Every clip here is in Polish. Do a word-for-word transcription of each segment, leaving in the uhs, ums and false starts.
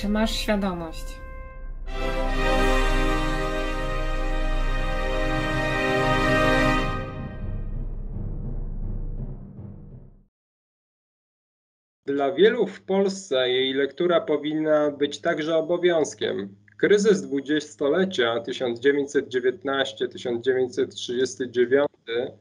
Czy masz świadomość? Dla wielu w Polsce jej lektura powinna być także obowiązkiem. Kryzys dwudziestolecia tysiąc dziewięćset dziewiętnasty do tysiąc dziewięćset trzydziestego dziewiątego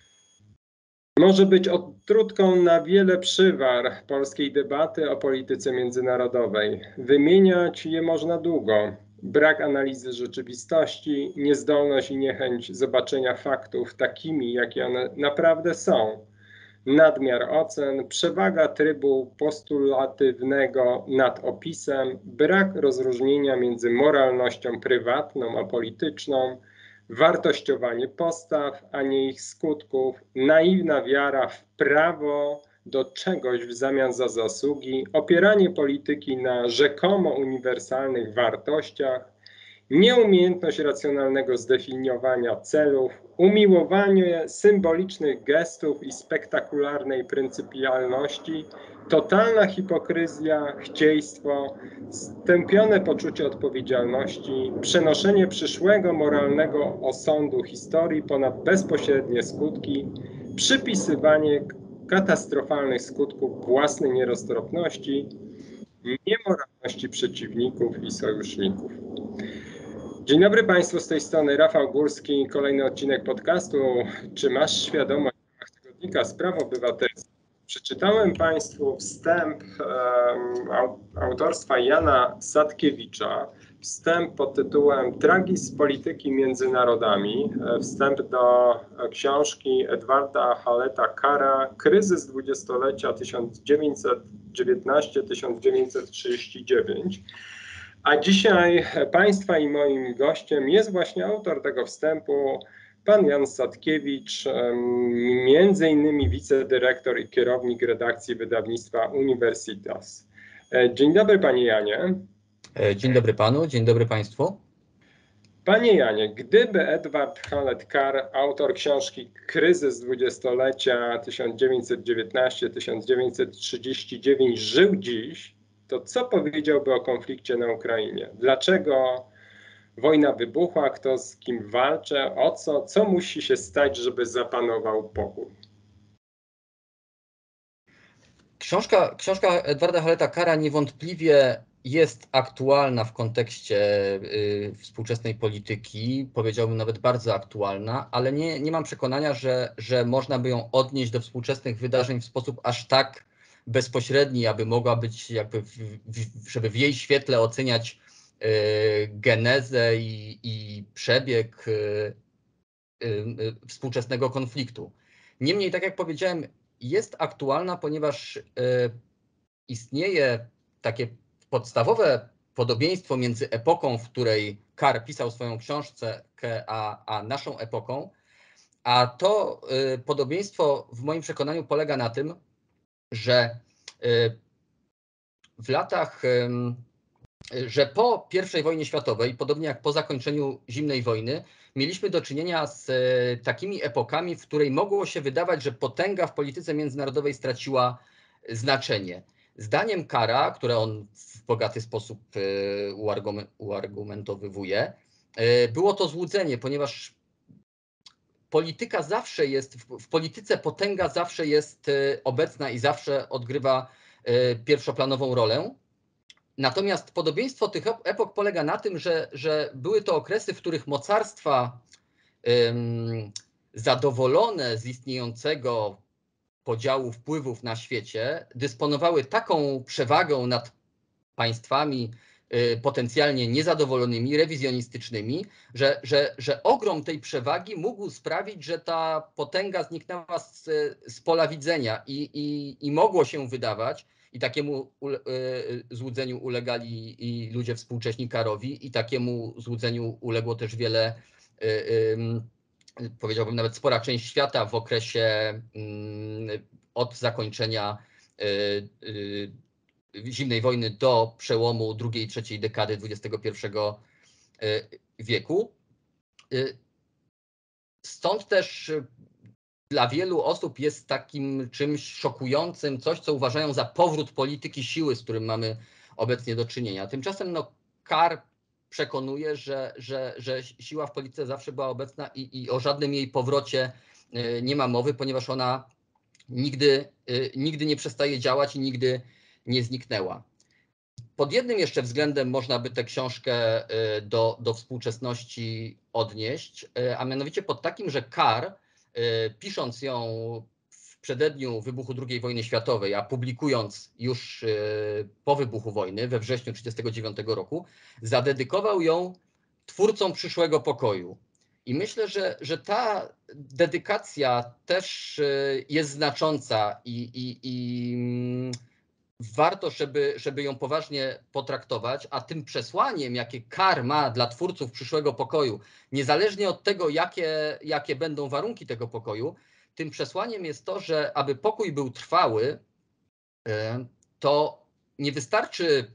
może być odtrutką na wiele przywar polskiej debaty o polityce międzynarodowej. Wymieniać je można długo. Brak analizy rzeczywistości, niezdolność i niechęć zobaczenia faktów takimi, jakie one naprawdę są. Nadmiar ocen, przewaga trybu postulatywnego nad opisem, brak rozróżnienia między moralnością prywatną a polityczną, wartościowanie postaw, a nie ich skutków, naiwna wiara w prawo do czegoś w zamian za zasługi, opieranie polityki na rzekomo uniwersalnych wartościach, nieumiejętność racjonalnego zdefiniowania celów, umiłowanie symbolicznych gestów i spektakularnej pryncypialności, totalna hipokryzja, chcieństwo, stępione poczucie odpowiedzialności, przenoszenie przyszłego moralnego osądu historii ponad bezpośrednie skutki, przypisywanie katastrofalnych skutków własnej nieroztropności, niemoralności przeciwników i sojuszników. Dzień dobry Państwu, z tej strony Rafał Górski, kolejny odcinek podcastu Czy masz świadomość w ramach tygodnika Spraw Obywatelskich. Przeczytałem Państwu wstęp um, autorstwa Jana Sadkiewicza, wstęp pod tytułem Tragizm polityki między narodami, wstęp do książki Edwarda Halleta-Carra Kryzys dwudziestolecia tysiąc dziewięćset dziewiętnasty do tysiąc dziewięćset trzydziestego dziewiątego. A dzisiaj Państwa i moim gościem jest właśnie autor tego wstępu, pan Jan Sadkiewicz, między innymi wicedyrektor i kierownik redakcji wydawnictwa Universitas. Dzień dobry Panie Janie. Dzień dobry Panu, dzień dobry Państwu. Panie Janie, gdyby Edward Hallett-Carr, autor książki Kryzys dwudziestolecia tysiąc dziewięćset dziewiętnasty do tysiąc dziewięćset trzydziestego dziewiątego żył dziś, to co powiedziałby o konflikcie na Ukrainie? Dlaczego wojna wybuchła? Kto z kim walczy? O co? Co musi się stać, żeby zapanował pokój? Książka, książka Edwarda Halleta-Carra niewątpliwie jest aktualna w kontekście y, współczesnej polityki, powiedziałbym nawet bardzo aktualna, ale nie, nie mam przekonania, że, że można by ją odnieść do współczesnych wydarzeń w sposób aż tak bezpośredni, aby mogła być jakby, w, w, żeby w jej świetle oceniać y, genezę i, i przebieg y, y, y, współczesnego konfliktu. Niemniej, tak jak powiedziałem, jest aktualna, ponieważ y, istnieje takie podstawowe podobieństwo między epoką, w której Carr pisał swoją książkę, a, a naszą epoką, a to y, podobieństwo w moim przekonaniu polega na tym, że w latach, że po pierwszej wojnie światowej, podobnie jak po zakończeniu zimnej wojny, mieliśmy do czynienia z takimi epokami, w której mogło się wydawać, że potęga w polityce międzynarodowej straciła znaczenie. Zdaniem Carra, które on w bogaty sposób uargumentowywuje, było to złudzenie, ponieważ polityka zawsze jest, w polityce potęga zawsze jest obecna i zawsze odgrywa pierwszoplanową rolę. Natomiast podobieństwo tych epok polega na tym, że, że były to okresy, w których mocarstwa um, zadowolone z istniejącego podziału wpływów na świecie dysponowały taką przewagą nad państwami potencjalnie niezadowolonymi, rewizjonistycznymi, że, że, że ogrom tej przewagi mógł sprawić, że ta potęga zniknęła z, z pola widzenia i, i, i mogło się wydawać, i takiemu ule, złudzeniu ulegali i ludzie współcześni Carrowi, i takiemu złudzeniu uległo też wiele, powiedziałbym nawet spora część świata w okresie od zakończenia zimnej wojny do przełomu drugiej i trzeciej dekady dwudziestego pierwszego wieku. Stąd też dla wielu osób jest takim czymś szokującym, coś co uważają za powrót polityki siły, z którym mamy obecnie do czynienia. Tymczasem no, Carr przekonuje, że, że, że siła w polityce zawsze była obecna i, i o żadnym jej powrocie nie ma mowy, ponieważ ona nigdy, nigdy nie przestaje działać i nigdy nie zniknęła. Pod jednym jeszcze względem można by tę książkę do, do współczesności odnieść, a mianowicie pod takim, że Carr, pisząc ją w przededniu wybuchu drugiej wojny światowej, a publikując już po wybuchu wojny we wrześniu tysiąc dziewięćset trzydziestego dziewiątego roku, zadedykował ją twórcom przyszłego pokoju. I myślę, że, że ta dedykacja też jest znacząca i, i, i warto, żeby, żeby ją poważnie potraktować, a tym przesłaniem, jakie Carr ma dla twórców przyszłego pokoju, niezależnie od tego, jakie, jakie będą warunki tego pokoju, tym przesłaniem jest to, że aby pokój był trwały, to nie wystarczy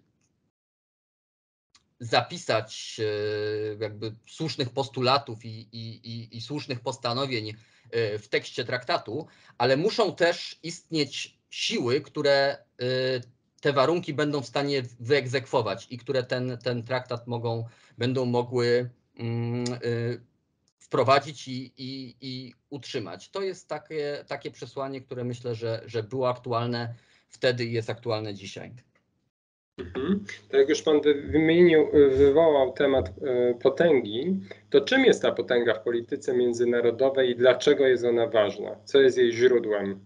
zapisać jakby słusznych postulatów i, i, i, i słusznych postanowień w tekście traktatu, ale muszą też istnieć siły, które te warunki będą w stanie wyegzekwować i które ten, ten traktat mogą, będą mogły wprowadzić i, i, i utrzymać. To jest takie, takie przesłanie, które myślę, że, że było aktualne wtedy i jest aktualne dzisiaj. Mhm. Tak jak już Pan wymienił, wywołał temat potęgi, to czym jest ta potęga w polityce międzynarodowej i dlaczego jest ona ważna? Co jest jej źródłem?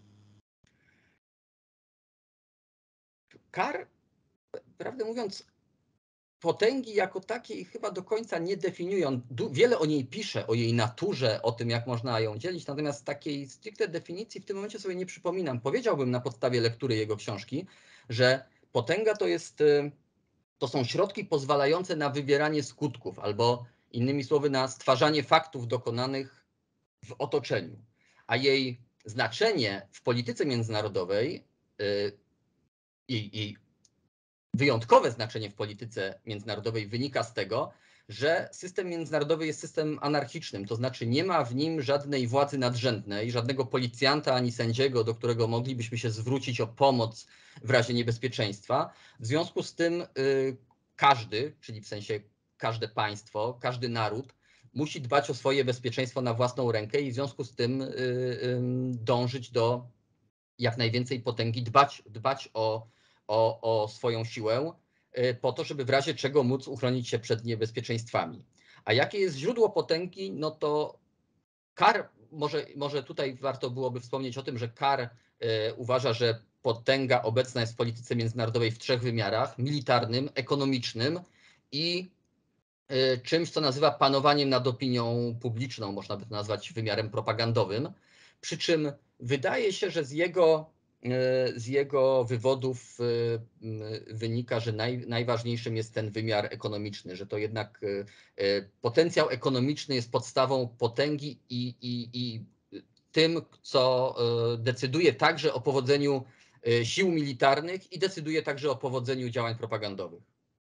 Carr, prawdę mówiąc, potęgi jako takiej chyba do końca nie definiuje. On wiele o niej pisze, o jej naturze, o tym, jak można ją dzielić, natomiast takiej stricte definicji w tym momencie sobie nie przypominam. Powiedziałbym na podstawie lektury jego książki, że potęga to jest, to są środki pozwalające na wywieranie skutków, albo innymi słowy na stwarzanie faktów dokonanych w otoczeniu. A jej znaczenie w polityce międzynarodowej, jej, jej wyjątkowe znaczenie w polityce międzynarodowej wynika z tego, że system międzynarodowy jest systemem anarchicznym, to znaczy nie ma w nim żadnej władzy nadrzędnej, żadnego policjanta ani sędziego, do którego moglibyśmy się zwrócić o pomoc w razie niebezpieczeństwa. W związku z tym y, każdy, czyli w sensie każde państwo, każdy naród musi dbać o swoje bezpieczeństwo na własną rękę i w związku z tym y, y, dążyć do jak najwięcej potęgi, dbać, dbać o O, o swoją siłę, po to, żeby w razie czego móc uchronić się przed niebezpieczeństwami. A jakie jest źródło potęgi? No to Carr, może, może tutaj warto byłoby wspomnieć o tym, że Carr e, uważa, że potęga obecna jest w polityce międzynarodowej w trzech wymiarach: militarnym, ekonomicznym i e, czymś, co nazywa panowaniem nad opinią publiczną, można by to nazwać wymiarem propagandowym. Przy czym wydaje się, że z jego z jego wywodów wynika, że naj, najważniejszym jest ten wymiar ekonomiczny, że to jednak potencjał ekonomiczny jest podstawą potęgi i, i, i tym, co decyduje także o powodzeniu sił militarnych i decyduje także o powodzeniu działań propagandowych.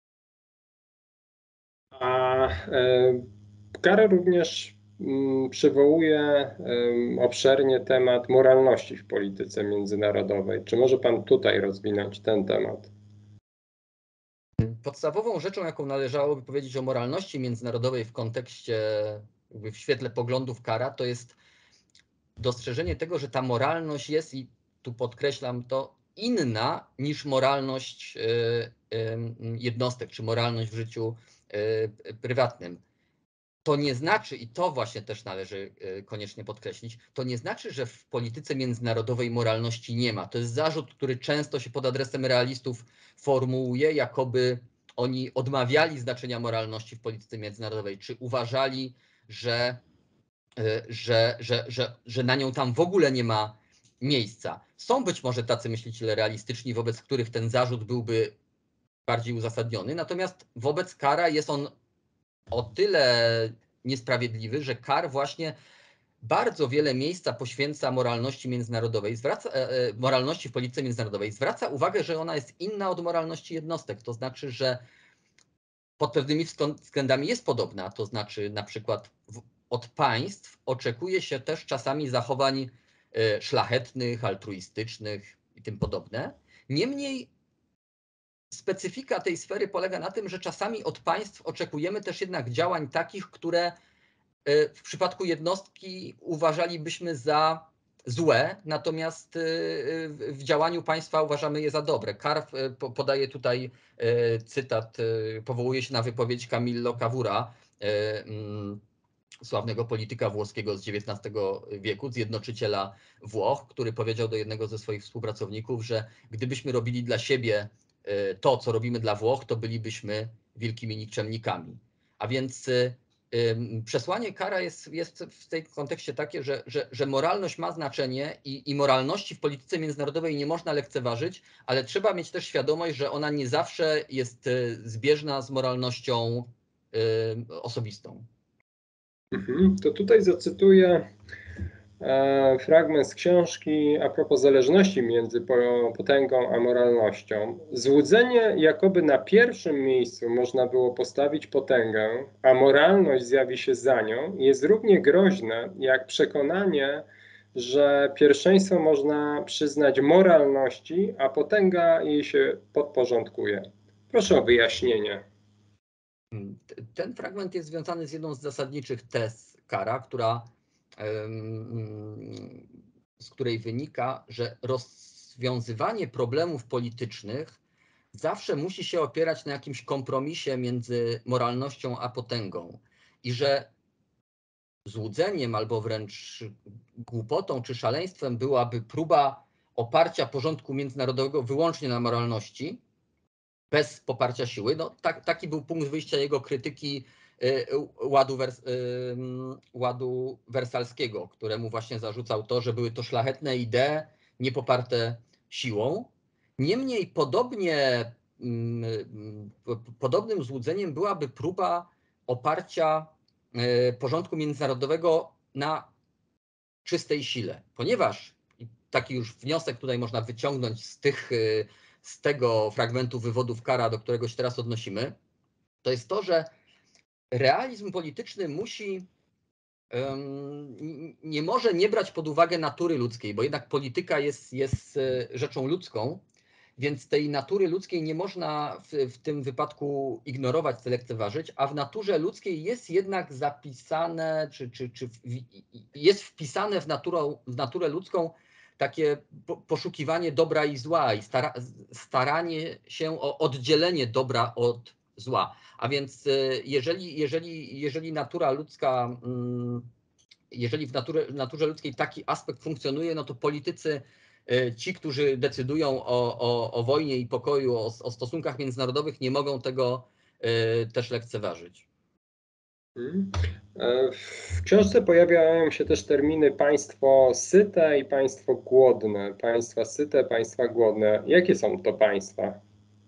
A Carr również przywołuje obszernie temat moralności w polityce międzynarodowej. Czy może Pan tutaj rozwinąć ten temat? Podstawową rzeczą, jaką należałoby powiedzieć o moralności międzynarodowej w kontekście, w świetle poglądów Carra, to jest dostrzeżenie tego, że ta moralność jest, i tu podkreślam to, inna niż moralność jednostek, czy moralność w życiu prywatnym. To nie znaczy, i to właśnie też należy koniecznie podkreślić, to nie znaczy, że w polityce międzynarodowej moralności nie ma. To jest zarzut, który często się pod adresem realistów formułuje, jakoby oni odmawiali znaczenia moralności w polityce międzynarodowej, czy uważali, że, że, że, że, że na nią tam w ogóle nie ma miejsca. Są być może tacy myśliciele realistyczni, wobec których ten zarzut byłby bardziej uzasadniony, natomiast wobec Carra jest on o tyle niesprawiedliwy, że Carr właśnie bardzo wiele miejsca poświęca moralności międzynarodowej, zwraca, e, moralności w polityce międzynarodowej, zwraca uwagę, że ona jest inna od moralności jednostek, to znaczy, że pod pewnymi względami jest podobna, to znaczy na przykład w, od państw oczekuje się też czasami zachowań e, szlachetnych, altruistycznych i tym podobne. Niemniej specyfika tej sfery polega na tym, że czasami od państw oczekujemy też jednak działań takich, które w przypadku jednostki uważalibyśmy za złe, natomiast w działaniu państwa uważamy je za dobre. Karp podaje tutaj cytat, powołuje się na wypowiedź Camillo Cavoura, sławnego polityka włoskiego z dziewiętnastego wieku, zjednoczyciela Włoch, który powiedział do jednego ze swoich współpracowników, że gdybyśmy robili dla siebie to, co robimy dla Włoch, to bylibyśmy wielkimi nikczemnikami. A więc przesłanie Carra jest, jest w tej kontekście takie, że, że, że moralność ma znaczenie i, i moralności w polityce międzynarodowej nie można lekceważyć, ale trzeba mieć też świadomość, że ona nie zawsze jest zbieżna z moralnością y, osobistą. Mhm. To tutaj zacytuję e, fragment z książki a propos zależności między potęgą a moralnością. Złudzenie, jakoby na pierwszym miejscu można było postawić potęgę, a moralność zjawi się za nią, jest równie groźne jak przekonanie, że pierwszeństwo można przyznać moralności, a potęga jej się podporządkuje. Proszę o wyjaśnienie. Ten fragment jest związany z jedną z zasadniczych tez Carra, która, z której wynika, że rozwiązywanie problemów politycznych zawsze musi się opierać na jakimś kompromisie między moralnością a potęgą i że złudzeniem albo wręcz głupotą czy szaleństwem byłaby próba oparcia porządku międzynarodowego wyłącznie na moralności, bez poparcia siły. No, tak, taki był punkt wyjścia jego krytyki y, ładu, wers, y, ładu wersalskiego, któremu właśnie zarzucał to, że były to szlachetne idee, nie poparte siłą. Niemniej podobnie, y, podobnym złudzeniem byłaby próba oparcia y, porządku międzynarodowego na czystej sile, ponieważ taki już wniosek tutaj można wyciągnąć z tych y, z tego fragmentu wywodów Carra, do którego się teraz odnosimy, to jest to, że realizm polityczny musi, nie może nie brać pod uwagę natury ludzkiej, bo jednak polityka jest, jest rzeczą ludzką, więc tej natury ludzkiej nie można w, w tym wypadku ignorować, czy lekceważyć, a w naturze ludzkiej jest jednak zapisane, czy, czy, czy jest wpisane w, naturę, w naturę ludzką takie poszukiwanie dobra i zła i stara, staranie się o oddzielenie dobra od zła. A więc jeżeli, jeżeli, jeżeli natura ludzka, jeżeli w naturze, w naturze ludzkiej taki aspekt funkcjonuje, no to politycy, ci, którzy decydują o, o, o wojnie i pokoju, o, o stosunkach międzynarodowych, nie mogą tego też lekceważyć. W książce pojawiają się też terminy państwo syte i państwo głodne. Państwa syte, państwa głodne. Jakie są to państwa?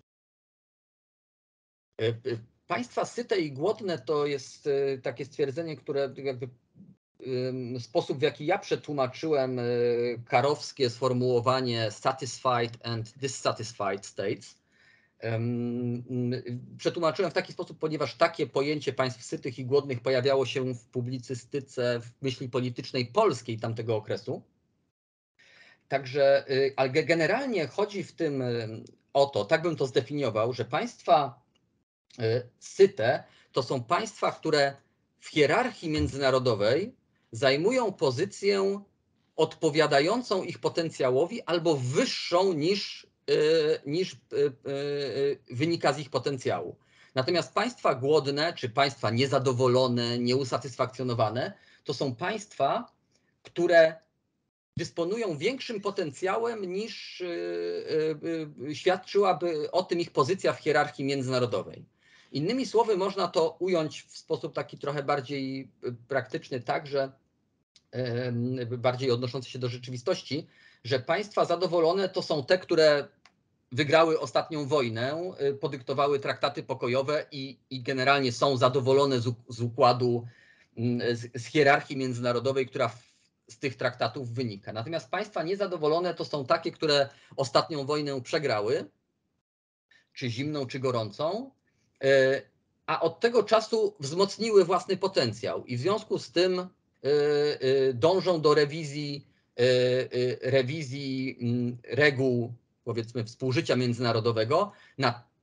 Państwa syte i głodne to jest takie stwierdzenie, które jakby sposób, w jaki ja przetłumaczyłem karowskie sformułowanie satisfied and dissatisfied states. Przetłumaczyłem w taki sposób, ponieważ takie pojęcie państw sytych i głodnych pojawiało się w publicystyce, w myśli politycznej polskiej tamtego okresu. Także, ale generalnie chodzi w tym o to, tak bym to zdefiniował, że państwa syte to są państwa, które w hierarchii międzynarodowej zajmują pozycję odpowiadającą ich potencjałowi albo wyższą niż, niż wynika z ich potencjału. Natomiast państwa głodne, czy państwa niezadowolone, nieusatysfakcjonowane, to są państwa, które dysponują większym potencjałem niż świadczyłaby o tym ich pozycja w hierarchii międzynarodowej. Innymi słowy, można to ująć w sposób taki trochę bardziej praktyczny, tak, że bardziej odnoszący się do rzeczywistości, że państwa zadowolone to są te, które wygrały ostatnią wojnę, podyktowały traktaty pokojowe i, i generalnie są zadowolone z, z układu, z, z hierarchii międzynarodowej, która w, z tych traktatów wynika. Natomiast państwa niezadowolone to są takie, które ostatnią wojnę przegrały, czy zimną, czy gorącą, a od tego czasu wzmocniły własny potencjał i w związku z tym dążą do rewizji, rewizji reguł, powiedzmy, współżycia międzynarodowego na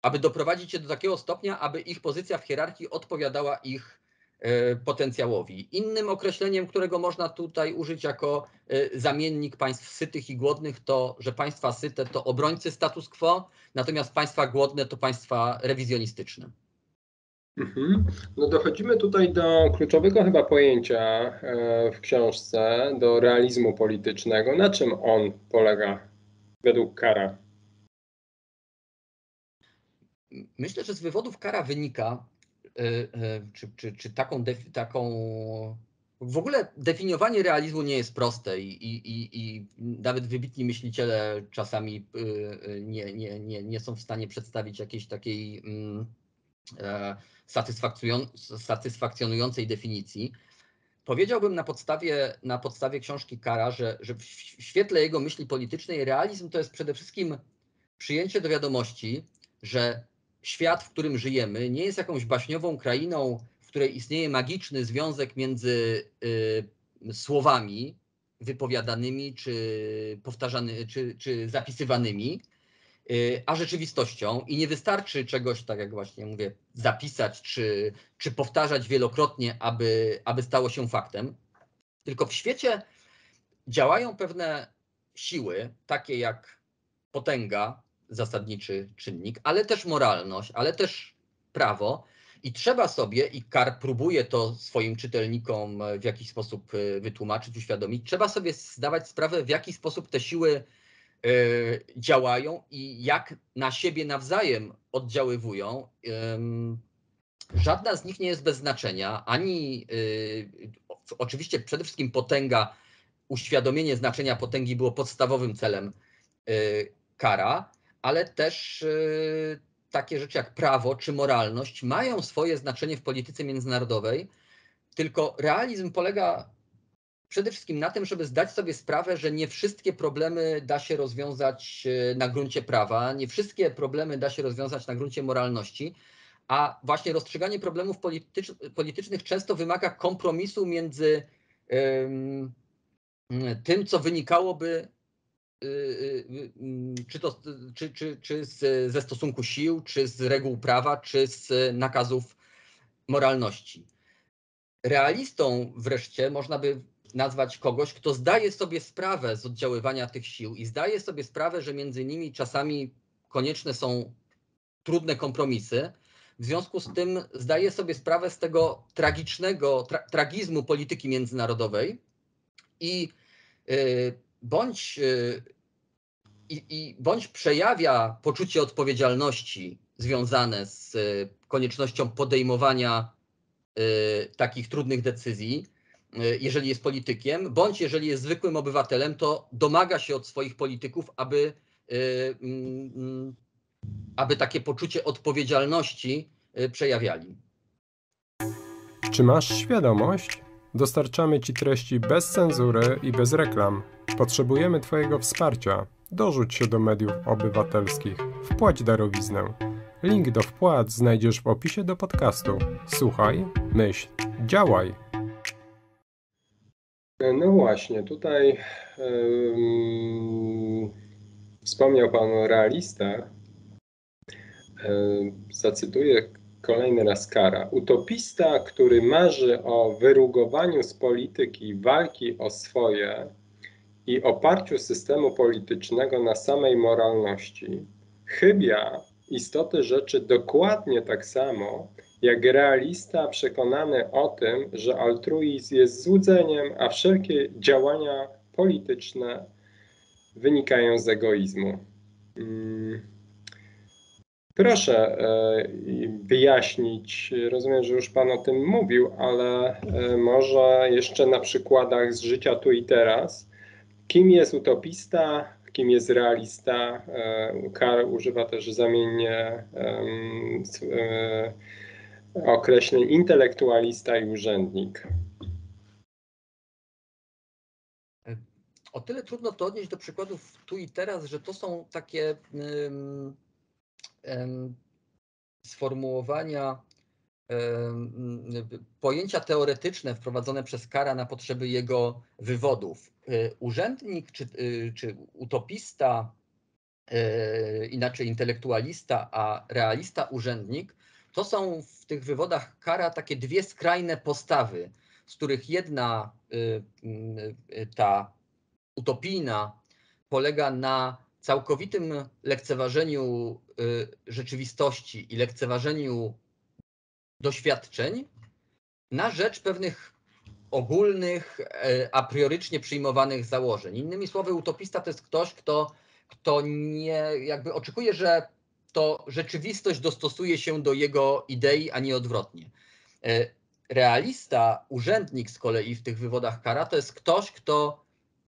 aby doprowadzić je do takiego stopnia, aby ich pozycja w hierarchii odpowiadała ich potencjałowi. Innym określeniem, którego można tutaj użyć jako zamiennik państw sytych i głodnych, to, że państwa syte to obrońcy status quo, natomiast państwa głodne to państwa rewizjonistyczne. Mhm. No dochodzimy tutaj do kluczowego chyba pojęcia w książce, do realizmu politycznego. Na czym on polega według Kara? Myślę, że z wywodów Kara wynika, czy, czy, czy taką, taką w ogóle definiowanie realizmu nie jest proste i, i, i nawet wybitni myśliciele czasami nie, nie, nie, nie są w stanie przedstawić jakiejś takiej satysfakcjonującej definicji. Powiedziałbym na podstawie, na podstawie książki Kara, że, że w świetle jego myśli politycznej realizm to jest przede wszystkim przyjęcie do wiadomości, że świat, w którym żyjemy, nie jest jakąś baśniową krainą, w której istnieje magiczny związek między y, słowami wypowiadanymi czy powtarzanymi, czy, czy zapisywanymi, y, a rzeczywistością i nie wystarczy czegoś, tak jak właśnie mówię, zapisać czy, czy powtarzać wielokrotnie, aby, aby stało się faktem. Tylko w świecie działają pewne siły, takie jak potęga, zasadniczy czynnik, ale też moralność, ale też prawo i trzeba sobie, i Kar próbuje to swoim czytelnikom w jakiś sposób wytłumaczyć, uświadomić, trzeba sobie zdawać sprawę, w jaki sposób te siły działają i jak na siebie nawzajem oddziaływują. Żadna z nich nie jest bez znaczenia, ani oczywiście przede wszystkim potęga, uświadomienie znaczenia potęgi było podstawowym celem Kara, ale też takie rzeczy jak prawo czy moralność mają swoje znaczenie w polityce międzynarodowej, tylko realizm polega przede wszystkim na tym, żeby zdać sobie sprawę, że nie wszystkie problemy da się rozwiązać na gruncie prawa, nie wszystkie problemy da się rozwiązać na gruncie moralności, a właśnie rozstrzyganie problemów politycz, politycznych często wymaga kompromisu między um, tym, co wynikałoby czy, to, czy, czy, czy z, ze stosunku sił, czy z reguł prawa, czy z nakazów moralności. Realistą wreszcie można by nazwać kogoś, kto zdaje sobie sprawę z oddziaływania tych sił i zdaje sobie sprawę, że między nimi czasami konieczne są trudne kompromisy. W związku z tym zdaje sobie sprawę z tego tragicznego, tra, tragizmu polityki międzynarodowej i yy, bądź yy, I, I bądź przejawia poczucie odpowiedzialności związane z koniecznością podejmowania y, takich trudnych decyzji, y, jeżeli jest politykiem, bądź jeżeli jest zwykłym obywatelem, to domaga się od swoich polityków, aby, y, y, y, aby takie poczucie odpowiedzialności y, przejawiali. Czy masz świadomość? Dostarczamy Ci treści bez cenzury i bez reklam. Potrzebujemy Twojego wsparcia. Dorzuć się do mediów obywatelskich. Wpłać darowiznę. Link do wpłat znajdziesz w opisie do podcastu. Słuchaj, myśl, działaj. No właśnie, tutaj um, wspomniał Pan o realistach. Um, zacytuję kolejny raz Kara. Utopista, który marzy o wyrugowaniu z polityki walki o swoje i oparciu systemu politycznego na samej moralności, chybia istoty rzeczy dokładnie tak samo, jak realista przekonany o tym, że altruizm jest złudzeniem, a wszelkie działania polityczne wynikają z egoizmu. Proszę wyjaśnić, rozumiem, że już Pan o tym mówił, ale może jeszcze na przykładach z życia tu i teraz, kim jest utopista, kim jest realista. Kar używa też zamiennie określeń intelektualista i urzędnik. O tyle trudno to odnieść do przykładów tu i teraz, że to są takie um, um, sformułowania, um, pojęcia teoretyczne wprowadzone przez Kara na potrzeby jego wywodów. Urzędnik czy, czy utopista inaczej intelektualista, a realista urzędnik, to są w tych wywodach Kara takie dwie skrajne postawy, z których jedna, ta utopijna, polega na całkowitym lekceważeniu rzeczywistości i lekceważeniu doświadczeń na rzecz pewnych ogólnych, a priorycznie przyjmowanych założeń. Innymi słowy, utopista to jest ktoś, kto, kto nie jakby oczekuje, że to rzeczywistość dostosuje się do jego idei, a nie odwrotnie. Realista, urzędnik z kolei w tych wywodach Kara to jest ktoś, kto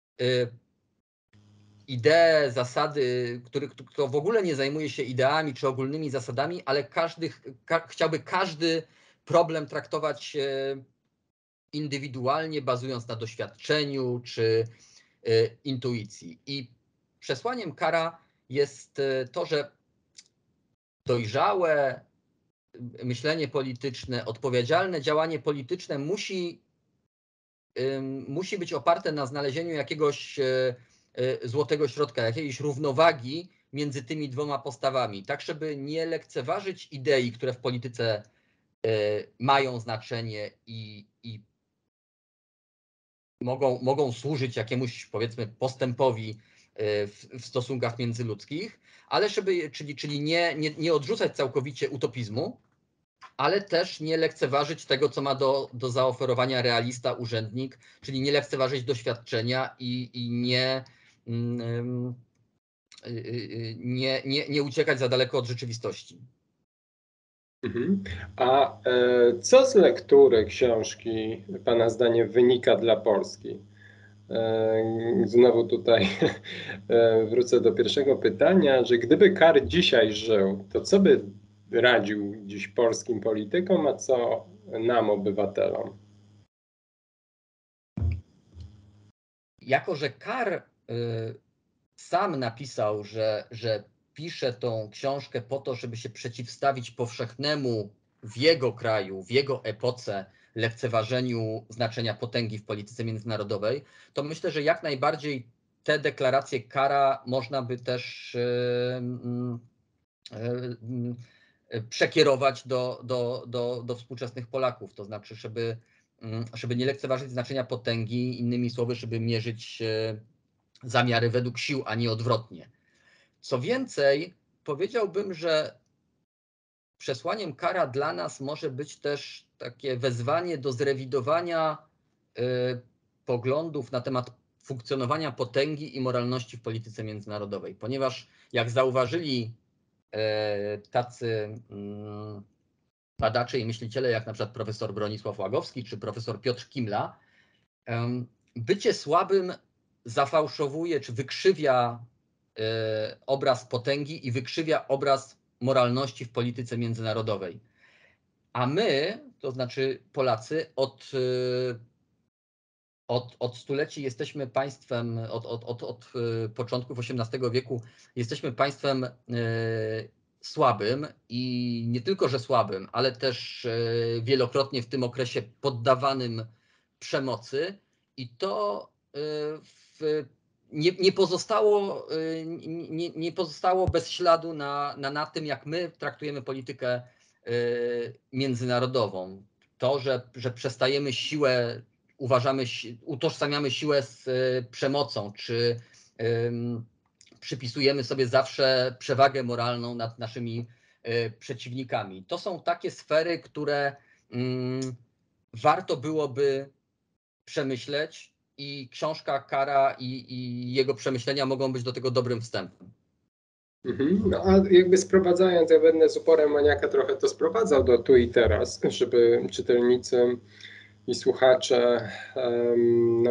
idee, zasady, który, kto w ogóle nie zajmuje się ideami czy ogólnymi zasadami, ale każdy, ka, chciałby każdy problem traktować indywidualnie, bazując na doświadczeniu czy intuicji. I przesłaniem Kara jest to, że dojrzałe myślenie polityczne, odpowiedzialne działanie polityczne musi, musi być oparte na znalezieniu jakiegoś złotego środka, jakiejś równowagi między tymi dwoma postawami, tak żeby nie lekceważyć idei, które w polityce mają znaczenie i, i mogą, mogą służyć jakiemuś, powiedzmy, postępowi w, w stosunkach międzyludzkich, ale żeby, czyli, czyli nie, nie, nie odrzucać całkowicie utopizmu, ale też nie lekceważyć tego, co ma do, do zaoferowania realista, urzędnik, czyli nie lekceważyć doświadczenia i, i nie, nie, nie, nie uciekać za daleko od rzeczywistości. Mhm. A e, co z lektury książki Pana zdaniem wynika dla Polski? E, znowu tutaj e, wrócę do pierwszego pytania, że gdyby Kar dzisiaj żył, to co by radził dziś polskim politykom, a co nam, obywatelom? Jako że Kar y, sam napisał, że, że pisze tą książkę po to, żeby się przeciwstawić powszechnemu w jego kraju, w jego epoce lekceważeniu znaczenia potęgi w polityce międzynarodowej, to myślę, że jak najbardziej te deklaracje Kara można by też yy, yy, yy, przekierować do, do, do, do współczesnych Polaków. To znaczy, żeby, żeby nie lekceważyć znaczenia potęgi, innymi słowy, żeby mierzyć zamiary według sił, a nie odwrotnie. Co więcej, powiedziałbym, że przesłaniem Kara dla nas może być też takie wezwanie do zrewidowania y, poglądów na temat funkcjonowania potęgi i moralności w polityce międzynarodowej, ponieważ jak zauważyli y, tacy y, badacze i myśliciele, jak na przykład profesor Bronisław Łagowski czy profesor Piotr Kimla, y, bycie słabym zafałszowuje czy wykrzywia y, obraz potęgi i wykrzywia obraz moralności w polityce międzynarodowej. A my, to znaczy Polacy, od, y, od, od stuleci jesteśmy państwem, od, od, od, od początków osiemnastego wieku jesteśmy państwem y, słabym i nie tylko, że słabym, ale też y, wielokrotnie w tym okresie poddawanym przemocy i to y, w Nie, nie, pozostało, nie, nie pozostało bez śladu na, na, na tym, jak my traktujemy politykę międzynarodową. To, że, że przestajemy siłę, uważamy, utożsamiamy siłę z przemocą, czy um, przypisujemy sobie zawsze przewagę moralną nad naszymi przeciwnikami. To są takie sfery, które um, warto byłoby przemyśleć. I książka Kara i, i jego przemyślenia mogą być do tego dobrym wstępem. Mhm. No a jakby sprowadzając, ja będę z uporem maniaka trochę to sprowadzał do tu i teraz, żeby czytelnicy i słuchacze, um,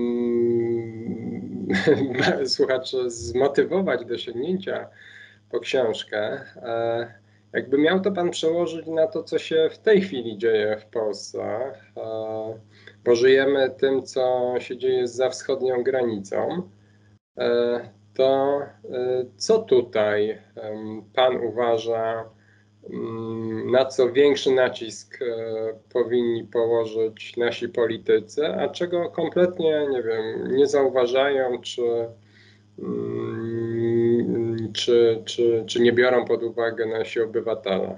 um, słuchacze zmotywować do sięgnięcia po książkę. E, jakby miał to Pan przełożyć na to, co się w tej chwili dzieje w Polsce, e, bo żyjemy tym, co się dzieje za wschodnią granicą, e, to e, co tutaj e, Pan uważa, na co większy nacisk e, powinni położyć nasi politycy, a czego kompletnie, nie wiem, nie zauważają, czy czy, czy, czy nie biorą pod uwagę nasi obywatele?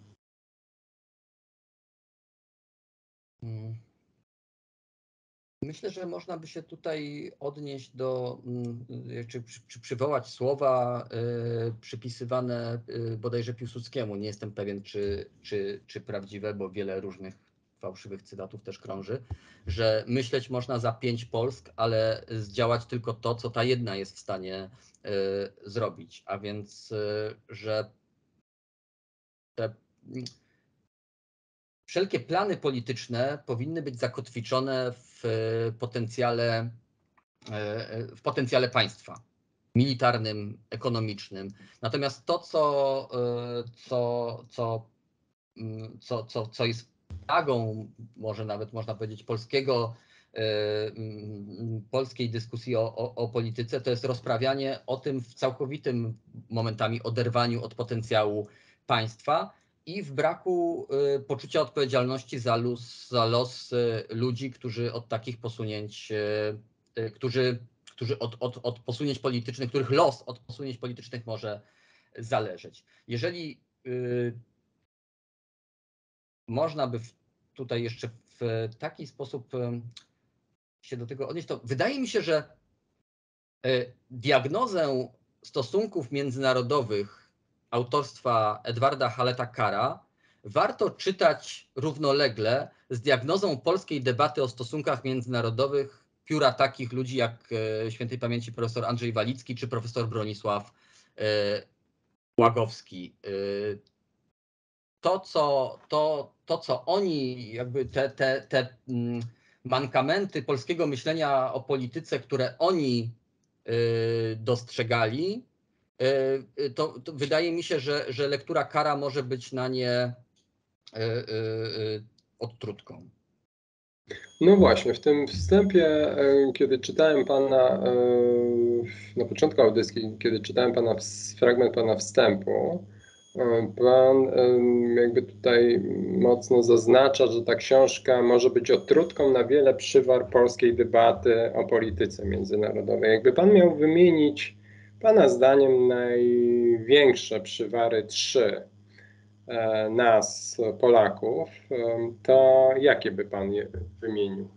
Myślę, że można by się tutaj odnieść do, czy, czy przywołać słowa y, przypisywane y, bodajże Piłsudskiemu. Nie jestem pewien, czy, czy, czy prawdziwe, bo wiele różnych fałszywych cytatów też krąży, że myśleć można za pięć Polsk, ale zdziałać tylko to, co ta jedna jest w stanie y, zrobić. A więc, y, że te wszelkie plany polityczne powinny być zakotwiczone w potencjale, w potencjale państwa militarnym, ekonomicznym. Natomiast to, co, co, co, co, co, co jest plagą, może nawet można powiedzieć, polskiego, polskiej dyskusji o, o, o polityce, to jest rozprawianie o tym w całkowitym momentami oderwaniu od potencjału państwa i w braku poczucia odpowiedzialności za los, za los ludzi, którzy od takich posunięć, którzy, którzy od, od, od posunięć politycznych, których los od posunięć politycznych może zależeć. Jeżeli y, można by w, tutaj jeszcze w taki sposób y, się do tego odnieść, to wydaje mi się, że y, diagnozę stosunków międzynarodowych autorstwa Edwarda Halleta-Carra warto czytać równolegle z diagnozą polskiej debaty o stosunkach międzynarodowych pióra takich ludzi jak świętej pamięci profesor Andrzej Walicki czy profesor Bronisław Łagowski. To, co, to, to, co oni, jakby te, te, te mankamenty polskiego myślenia o polityce, które oni dostrzegali, to, to wydaje mi się, że, że lektura Carra może być na nie odtrutką. No właśnie, w tym wstępie, kiedy czytałem pana, na początku audycji, kiedy czytałem pana fragment pana wstępu, pan jakby tutaj mocno zaznacza, że ta książka może być odtrutką na wiele przywar polskiej debaty o polityce międzynarodowej. Jakby pan miał wymienić pana zdaniem największe przywary, trzy, nas, Polaków, to jakie by pan je wymienił?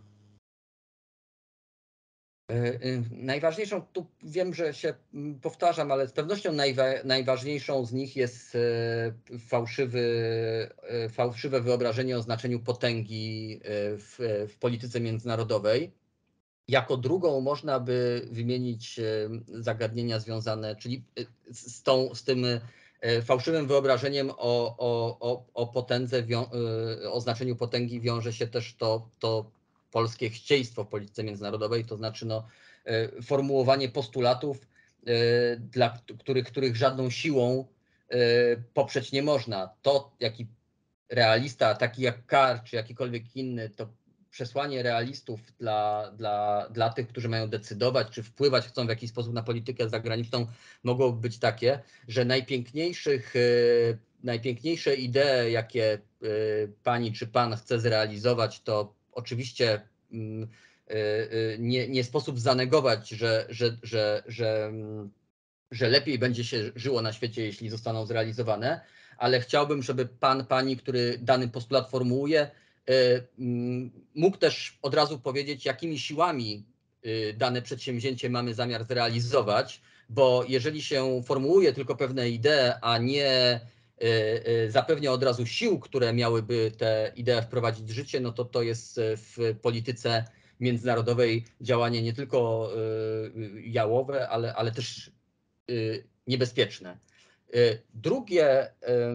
Najważniejszą, tu wiem, że się powtarzam, ale z pewnością najwa, najważniejszą z nich jest fałszywy, fałszywe wyobrażenie o znaczeniu potęgi w, w polityce międzynarodowej. Jako drugą można by wymienić zagadnienia związane, czyli z, tą, z tym fałszywym wyobrażeniem o, o, o, o potędze, o znaczeniu potęgi wiąże się też to, to polskie chcieństwo w polityce międzynarodowej, to znaczy no, formułowanie postulatów, dla których, których żadną siłą poprzeć nie można. To, jaki realista, taki jak Carr, czy jakikolwiek inny, to przesłanie realistów dla, dla, dla tych, którzy mają decydować, czy wpływać chcą w jakiś sposób na politykę zagraniczną, mogło być takie, że najpiękniejszych, najpiękniejsze idee, jakie pani czy pan chce zrealizować, to oczywiście nie, nie sposób zanegować, że, że, że, że, że lepiej będzie się żyło na świecie, jeśli zostaną zrealizowane, ale chciałbym, żeby pan, pani, który dany postulat formułuje, mógł też od razu powiedzieć, jakimi siłami dane przedsięwzięcie mamy zamiar zrealizować, bo jeżeli się formułuje tylko pewne idee, a nie zapewnia od razu sił, które miałyby te idee wprowadzić w życie, no to to jest w polityce międzynarodowej działanie nie tylko jałowe, ale, ale też niebezpieczne. Drugie,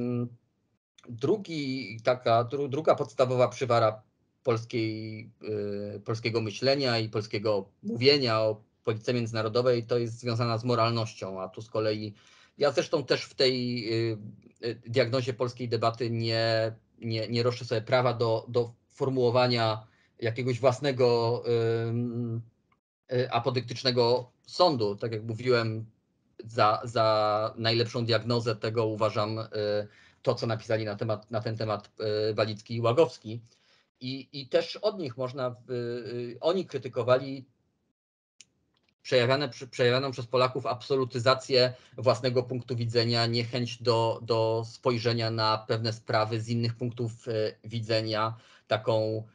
drugi, taka, druga podstawowa przywara polskiej, polskiego myślenia i polskiego mówienia o polityce międzynarodowej to jest związana z moralnością, a tu z kolei ja zresztą też w tej diagnozie polskiej debaty nie, nie, nie roszczę sobie prawa do, do formułowania jakiegoś własnego apodyktycznego sądu. Tak jak mówiłem, za, za najlepszą diagnozę tego uważam to, co napisali na, temat, na ten temat Walicki i Łagowski. I, I też od nich można, oni krytykowali przejawiane, przejawianą przez Polaków absolutyzację własnego punktu widzenia, niechęć do, do spojrzenia na pewne sprawy z innych punktów widzenia, taką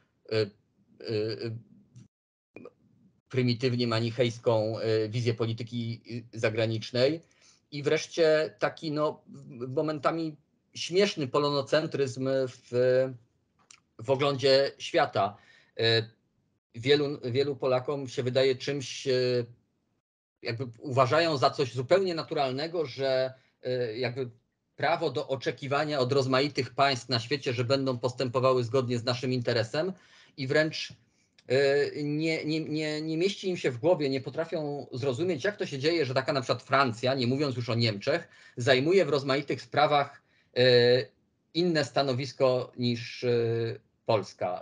prymitywnie manichejską wizję polityki zagranicznej i wreszcie taki no, momentami śmieszny polonocentryzm w, w oglądzie świata. Wielu, wielu Polakom się wydaje czymś, jakby uważają za coś zupełnie naturalnego, że jakby prawo do oczekiwania od rozmaitych państw na świecie, że będą postępowały zgodnie z naszym interesem i wręcz nie, nie, nie, nie mieści im się w głowie, nie potrafią zrozumieć, jak to się dzieje, że taka na przykład Francja, nie mówiąc już o Niemczech, zajmuje w rozmaitych sprawach inne stanowisko niż Polska.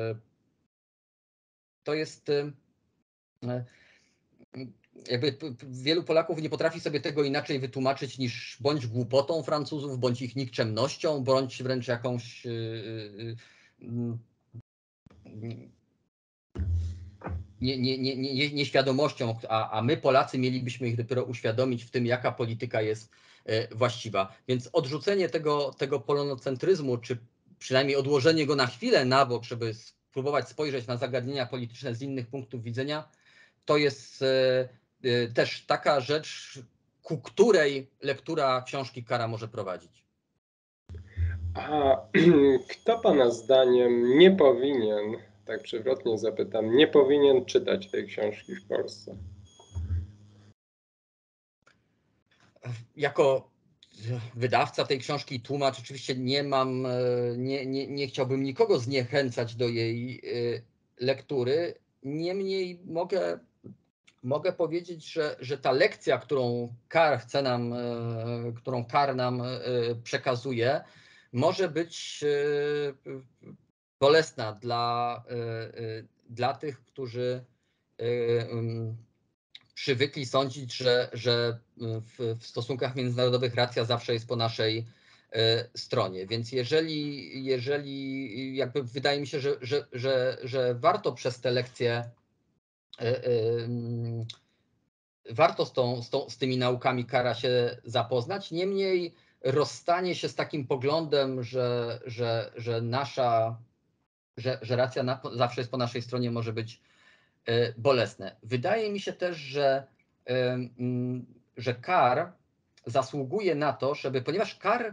To jest jakby wielu Polaków nie potrafi sobie tego inaczej wytłumaczyć niż bądź głupotą Francuzów, bądź ich nikczemnością, bądź wręcz jakąś nie, nie, nie, nie, nieświadomością, a, a my Polacy mielibyśmy ich dopiero uświadomić w tym, jaka polityka jest właściwa. Więc odrzucenie tego, tego polonocentryzmu, czy przynajmniej odłożenie go na chwilę na bok, żeby spróbować spojrzeć na zagadnienia polityczne z innych punktów widzenia, to jest też taka rzecz, ku której lektura książki Kara może prowadzić. A kto Pana zdaniem nie powinien, tak przewrotnie zapytam, nie powinien czytać tej książki w Polsce? Jako wydawca tej książki i tłumacz oczywiście nie mam, nie, nie, nie chciałbym nikogo zniechęcać do jej lektury. Niemniej mogę, mogę powiedzieć, że, że ta lekcja, którą Kar chce nam, którą Kar nam przekazuje, może być bolesna dla, dla tych, którzy przywykli sądzić, że, że w, w stosunkach międzynarodowych racja zawsze jest po naszej stronie. Więc jeżeli, jeżeli jakby wydaje mi się, że, że, że, że warto przez te lekcje, warto z, tą, z, tą, z tymi naukami Kara się zapoznać, niemniej rozstanie się z takim poglądem, że, że, że nasza, że, że racja na, zawsze jest po naszej stronie, może być bolesne. Wydaje mi się też, że, że Kar zasługuje na to, żeby, ponieważ Kar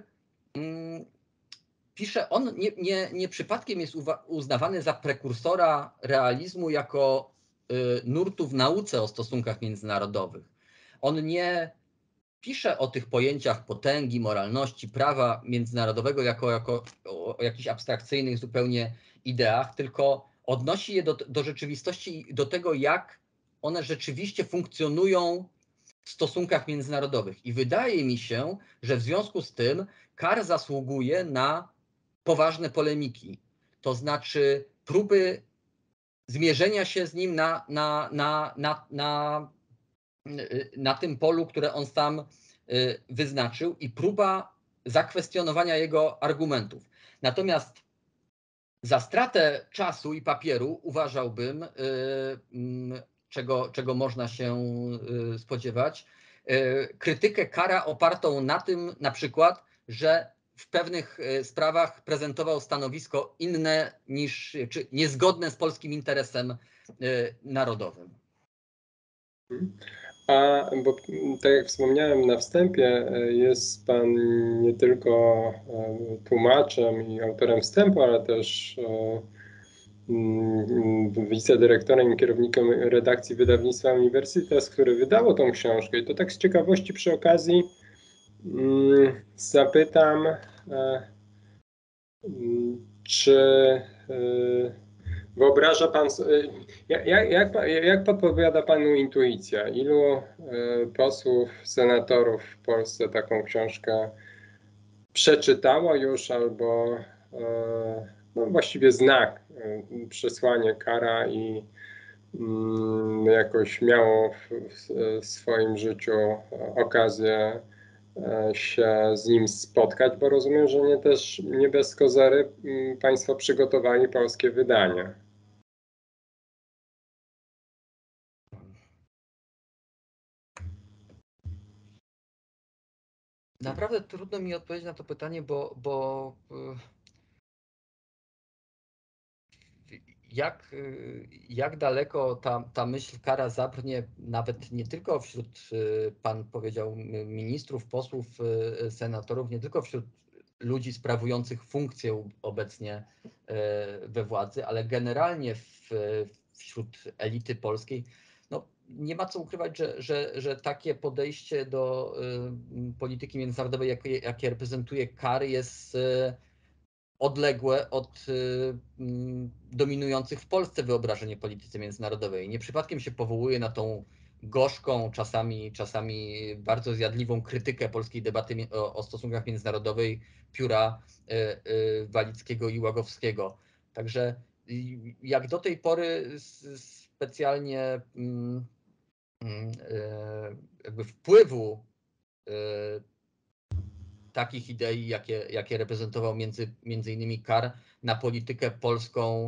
pisze, on nie, nie, nie przypadkiem jest uznawany za prekursora realizmu jako nurtu w nauce o stosunkach międzynarodowych. On nie pisze o tych pojęciach potęgi, moralności, prawa międzynarodowego jako, jako o jakichś abstrakcyjnych zupełnie ideach, tylko odnosi je do, do rzeczywistości i do tego, jak one rzeczywiście funkcjonują w stosunkach międzynarodowych. I wydaje mi się, że w związku z tym Kar zasługuje na poważne polemiki. To znaczy próby zmierzenia się z nim na, na, na, na, na, na tym polu, które on sam wyznaczył i próba zakwestionowania jego argumentów. Natomiast za stratę czasu i papieru uważałbym, czego, czego można się spodziewać, krytykę Kara opartą na tym na przykład, że w pewnych sprawach prezentował stanowisko inne niż, czy niezgodne z polskim interesem narodowym. A bo tak jak wspomniałem na wstępie, jest Pan nie tylko tłumaczem i autorem wstępu, ale też wicedyrektorem i kierownikiem redakcji wydawnictwa Uniwersytet, które wydało tą książkę. I to tak z ciekawości przy okazji zapytam, czy wyobraża Pan, jak, jak, jak podpowiada Panu intuicja? Ilu posłów, senatorów w Polsce taką książkę przeczytało już albo no właściwie zna przesłanie Kara i jakoś miało w swoim życiu okazję się z nim spotkać, bo rozumiem, że nie też nie bez kozery Państwo przygotowali polskie wydanie. Naprawdę trudno mi odpowiedzieć na to pytanie, bo, bo jak, jak daleko ta, ta myśl kara zabrnie nawet nie tylko wśród, pan powiedział, ministrów, posłów, senatorów, nie tylko wśród ludzi sprawujących funkcję obecnie we władzy, ale generalnie w, wśród elity polskiej. No, nie ma co ukrywać, że, że, że takie podejście do polityki międzynarodowej, jakie, jakie reprezentuje KAR, jest odległe od dominujących w Polsce wyobrażeń o polityce międzynarodowej. Nie przypadkiem się powołuje na tą gorzką, czasami, czasami bardzo zjadliwą krytykę polskiej debaty o, o stosunkach międzynarodowych pióra Walickiego i Łagowskiego. Także jak do tej pory specjalnie jakby wpływu takich idei, jakie, jakie reprezentował między, między innymi KAR na politykę polską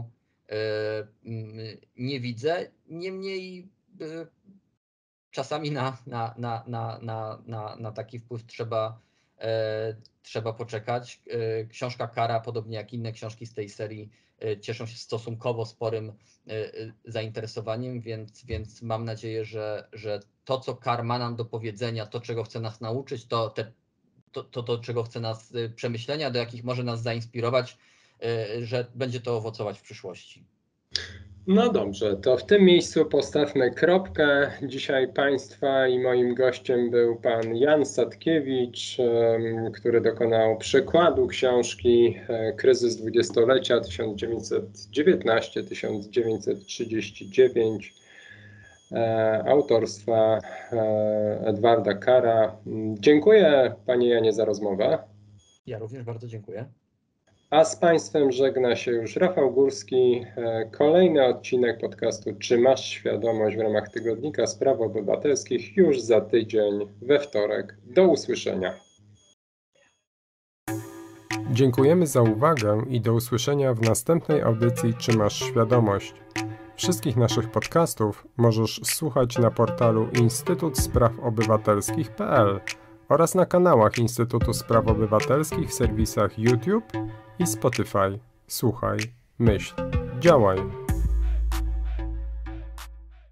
nie widzę. Niemniej czasami na, na, na, na, na, na, na taki wpływ trzeba, trzeba poczekać. Książka KARa, podobnie jak inne książki z tej serii, cieszą się stosunkowo sporym zainteresowaniem, więc, więc mam nadzieję, że, że to, co KAR ma nam do powiedzenia, to, czego chce nas nauczyć, to te To, to, do czego chce nas przemyślenia, do jakich może nas zainspirować, że będzie to owocować w przyszłości. No dobrze, to w tym miejscu postawmy kropkę. Dzisiaj Państwa i moim gościem był pan Jan Sadkiewicz, który dokonał przekładu książki Kryzys dwudziestolecia tysiąc dziewięćset dziewiętnaście do tysiąc dziewięćset trzydzieści dziewięć. Autorstwa Edwarda Kara. Dziękuję panie Janie za rozmowę. Ja również bardzo dziękuję. A z Państwem żegna się już Rafał Górski. Kolejny odcinek podcastu Czy masz świadomość w ramach Tygodnika Spraw Obywatelskich już za tydzień we wtorek. Do usłyszenia. Dziękujemy za uwagę i do usłyszenia w następnej audycji Czy masz świadomość. Wszystkich naszych podcastów możesz słuchać na portalu instytut spraw obywatelskich kropka p l oraz na kanałach Instytutu Spraw Obywatelskich w serwisach YouTube i Spotify. Słuchaj, myśl, działaj.